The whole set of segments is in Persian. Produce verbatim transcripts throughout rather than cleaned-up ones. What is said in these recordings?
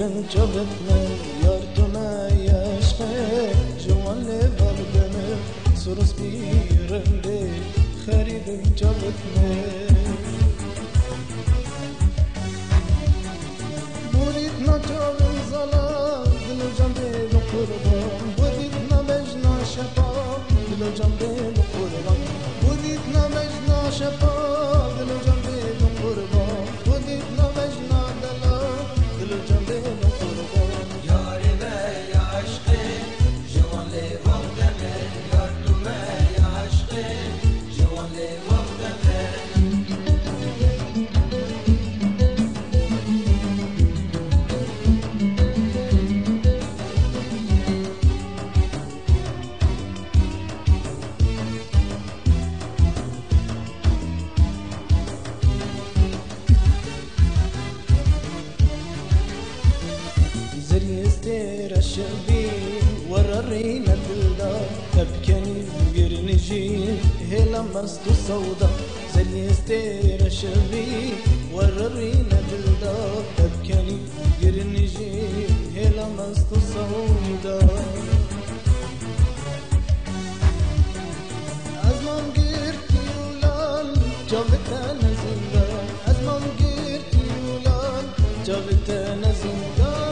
من جابتنا يارتنا يشقى جوان لبردنا سرس بيرندي خريب جابتنا بوريتنا جابن زلال دلو جنبي بقربان بوريتنا مجنا شفا دلو جنبي بقربان بوريتنا مجنا شفا دلو جنبي بقربان بوريتنا مجنا دلا دلو جنبي بقربان ياري ما يا عشقي جوان لي وقتنا يارتو ما يا عشقي جوان لي وقتنا زريستير الشبي وررينا البلدان تبكني ويرنجي هلا مستو سودا زريستير الشبي وررينا البلدان تبكني ويرنجي هلا مستو سودا أزمان قرتي ولان جابتنا زندان أزمان قرتي ولان جابتنا زندان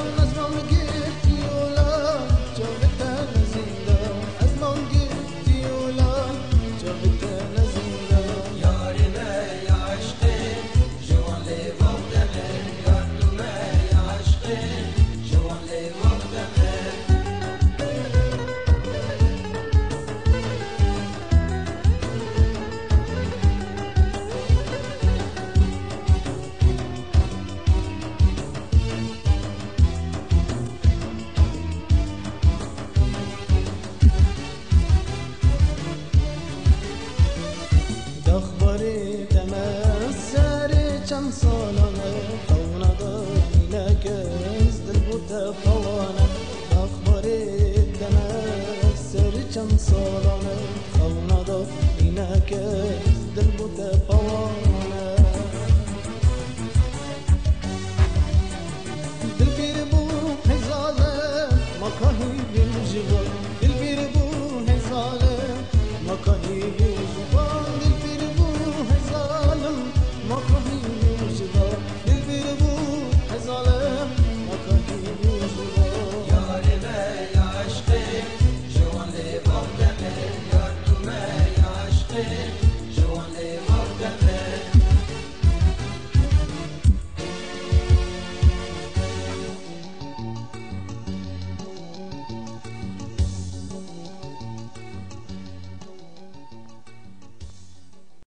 أخباري تمساري كم صالنا خونا ضاينا كاز دلبوتا فوانا أخباري تمساري كم صالنا